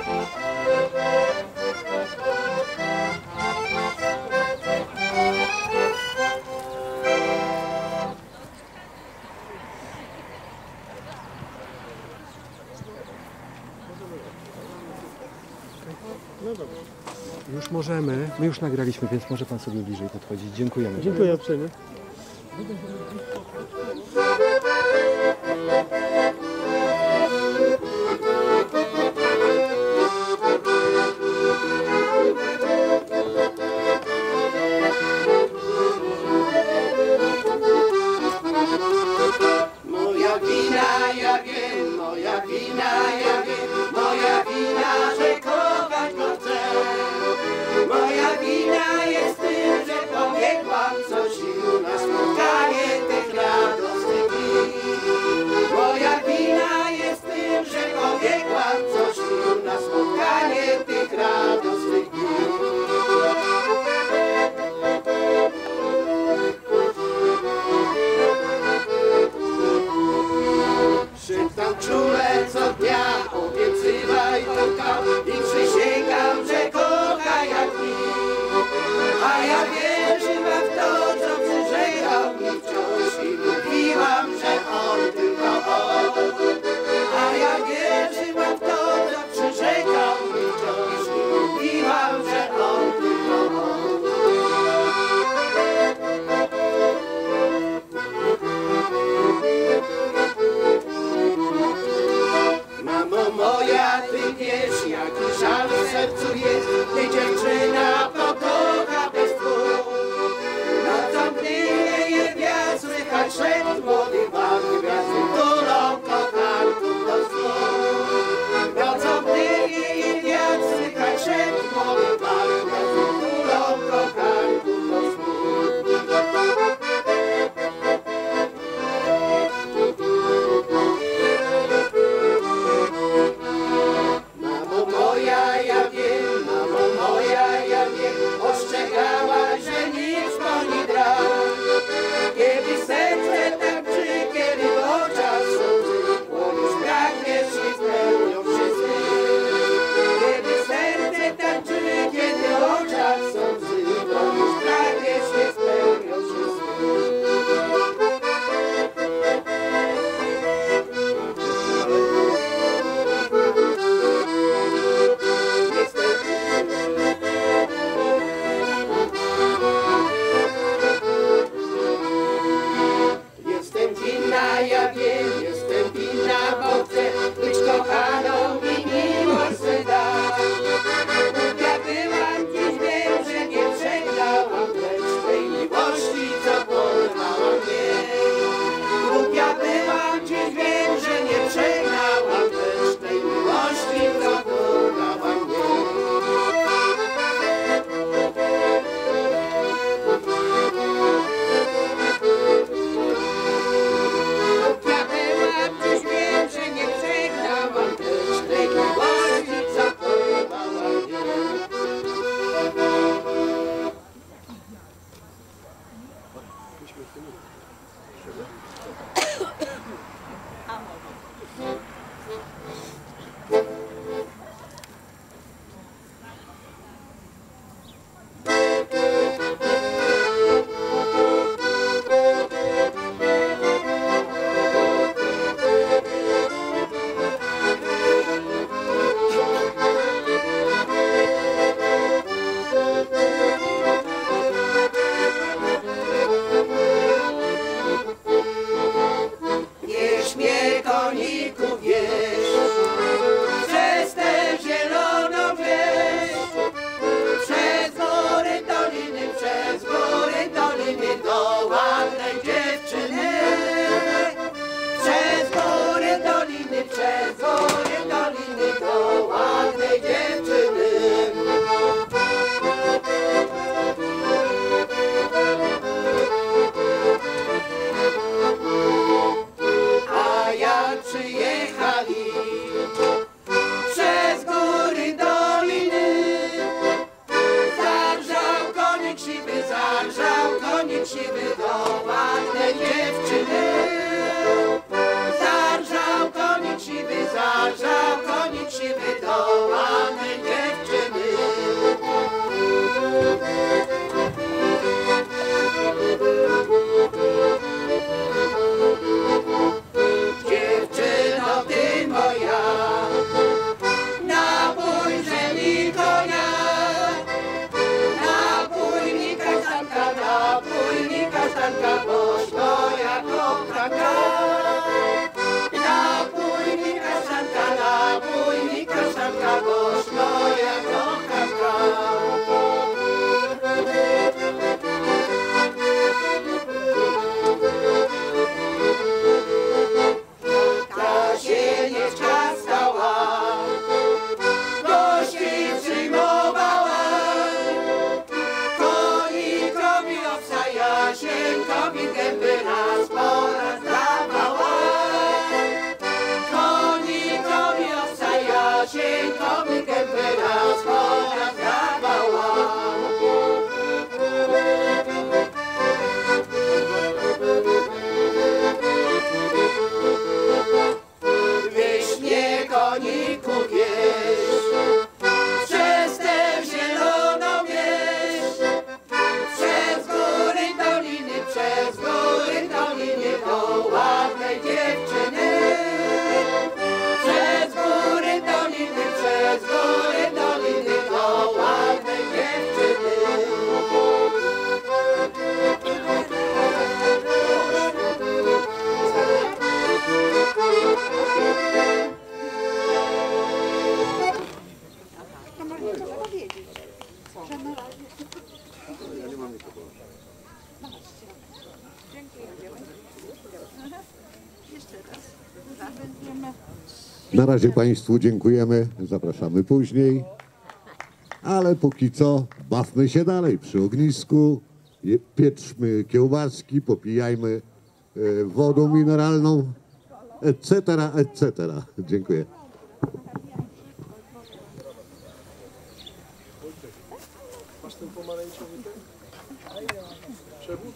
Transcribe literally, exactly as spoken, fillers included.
No dobrze. Już możemy. My już nagraliśmy, więc może pan sobie bliżej podchodzić. Dziękujemy. Dziękuję uprzejmie. Moja wina, ja wiem, moja wina, ja wiem, moja wina, że kochać go chcę. Moja wina jest tym, że pobiegłam coś na spotkanie tych radosnych dni. Moja wina jest tym, że pobiegłam coś na spotkanie tych radosnych dni. Szeptał czule co dnia, obiecywaj kocham i przysięgam, że kocha jak nikt. A ja wierzyłam w to, co przyrzekał mi wciąż i mówiłam, że on tylko on. A ja wierzyłam w to, co przyrzekał mi wciąż i mówiłam, że on tylko on. Mamo moja, ty wiesz, jaki żal w sercu jest, ty dziewczyna pokocha bez dwóch. Nocą, gdy wieje wiatr, słychać szept młodych barw, gwiazdy tulą kochanków do snu. Nocą, gdy wieje wiatr, słychać szept młodych barw, gwiazdy tulą kochanków do snu. Mamo moja, ja wiem, mamo moja, ja wiem, ostrzegałaś, że nic poni dra. Kiedy serce tak drży, kiedy w oczach łzy, płonisz pragniesz i spełnią się sny. Kiedy serce tak drży, kiedy w oczach łzy, płonisz pragniesz i spełnią się sny. Jestem winna, ja wiem, jestem winna, bo chcę być kochaną i miłość chcę dać. Ja byłam, dziś wiem, że nie przegrałam, lecz tej miłości, co porwała mnie. Ja byłam, dziś wiem, że nie przegrałam, lecz tej miłości, co porwała mnie. Ja byłam, dziś wiem, że nie przegrałam, lecz tej miłości, co porwała mnie. Wierz mnie, koniku, wierz, przez tę zieloną wieś, przez góry, doliny, przez góry, doliny do ładnej dziewczyny. Przez góry, doliny, przez góry, doliny do ładnej dziewczyny. A jak przyjechali przez góry, doliny, zarżał konik siwy, zarżał konik siwy do ładnej dziewczyny. Zarżał konik siwy, zarżał konik siwy do ładnej Jasieńko mi kempera skora zdawała. Wieś mnie koniku wieś, przez tę zieloną wieś, przez góry doliny, przez góry doliny do ładnej dziewczyny. Przez góry doliny, przez góry doliny do ładnej dziewczyny. Na razie Państwu dziękujemy, zapraszamy później, ale póki co bawmy się dalej przy ognisku, je- pieczmy kiełbaski, popijajmy e, wodą mineralną, et cetera, et cetera. Dziękuję. Masz ten pomarańczowy ten? Przewód?